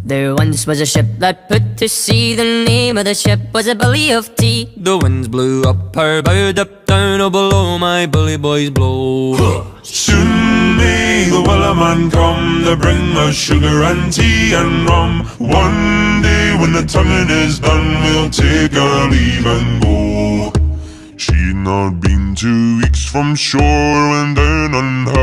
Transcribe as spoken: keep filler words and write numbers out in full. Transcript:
There once was a ship that put to sea. The name of the ship was a Billy of Tea. The winds blew up her bow, up down, oh below my bully boys blow. Soon may the Wellerman come to bring us sugar and tea and rum. One day when the tonguing is done, we'll take our leave and go. She'd not been two weeks from shore when down on her